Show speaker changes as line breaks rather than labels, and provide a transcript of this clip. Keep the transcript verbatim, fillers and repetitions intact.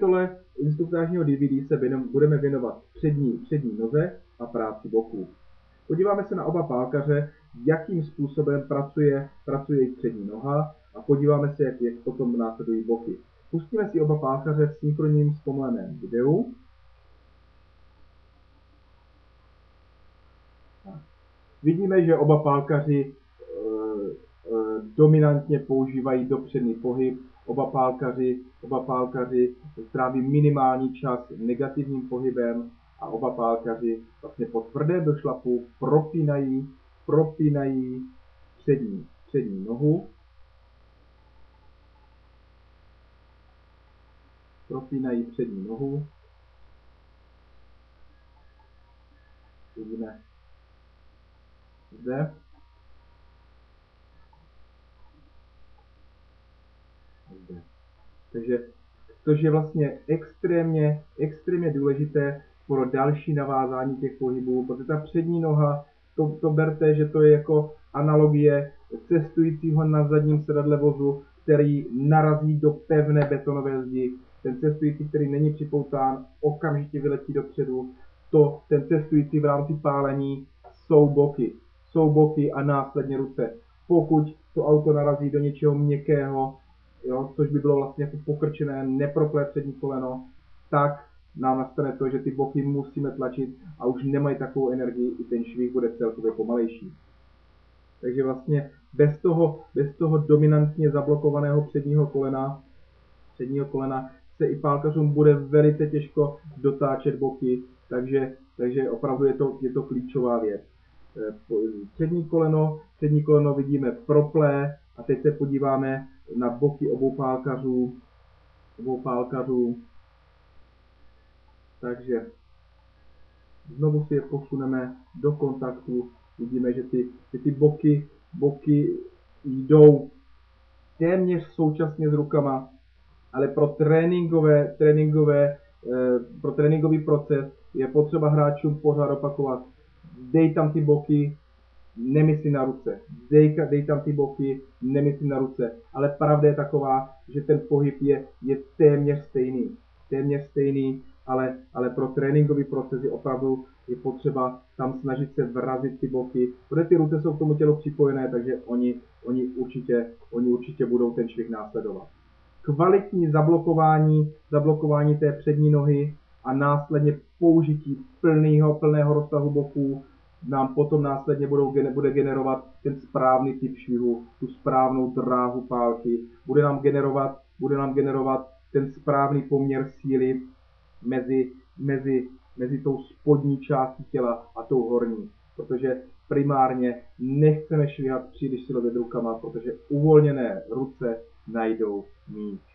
kapitole instruktážního D V D se věno, budeme věnovat přední, přední noze a práci boků. Podíváme se na oba pálkaře, jakým způsobem pracuje, pracuje jejich přední noha a podíváme se, jak, jak potom následují boky. Pustíme si oba pálkaře v synchronním zpomaleném videu. Vidíme, že oba pálkaři e, e, dominantně používají dopředný pohyb. Oba pálkaři, oba pálkaři stráví minimální čas negativním pohybem a oba pálkaři vlastně po tvrdém došlapu propínají, propínají přední, přední nohu. Propínají přední nohu. Vidíme zde. Zde. Takže což je vlastně extrémně, extrémně důležité pro další navázání těch pohybů, protože ta přední noha, to, to berte, že to je jako analogie cestujícího na zadním sedadle vozu, který narazí do pevné betonové zdi. Ten cestující, který není připoután, okamžitě vyletí dopředu. To, ten cestující v rámci pálení jsou boky. Jsou boky a následně ruce. Pokud to auto narazí do něčeho měkkého, jo, což by bylo vlastně jako pokrčené, neproplé přední koleno, tak nám nastane to, že ty boky musíme tlačit a už nemají takovou energii, i ten švih bude celkově pomalejší. Takže vlastně bez toho, bez toho dominantně zablokovaného předního kolena, předního kolena se i pálkařům bude velice těžko dotáčet boky, takže, takže opravdu je to, je to klíčová věc. Přední koleno, přední koleno vidíme proplé a teď se podíváme na boky obou pálkařů, obou pálkařů. Takže znovu si je posuneme do kontaktu. Vidíme, že ty, že ty boky, boky jdou téměř současně s rukama, ale pro tréninkové, tréninkové, pro tréninkový proces je potřeba hráčům pořád opakovat. Dej tam ty boky, nemyslí na ruce. Dej, dej tam ty boky, nemyslí na ruce. Ale pravda je taková, že ten pohyb je, je téměř stejný. Téměř stejný, ale, ale pro tréninkový proces je opravdu je potřeba tam snažit se vrazit ty boky. Protože ty ruce jsou k tomu tělu připojené, takže oni, oni, určitě, oni určitě budou ten švih následovat. Kvalitní zablokování, zablokování té přední nohy a následně použití plného, plného rozsahu boků nám potom následně budou, bude generovat ten správný typ švihu, tu správnou dráhu pálky, bude nám generovat, bude nám generovat ten správný poměr síly mezi, mezi, mezi tou spodní částí těla a tou horní. Protože primárně nechceme švihat příliš silově rukama, protože uvolněné ruce najdou míč.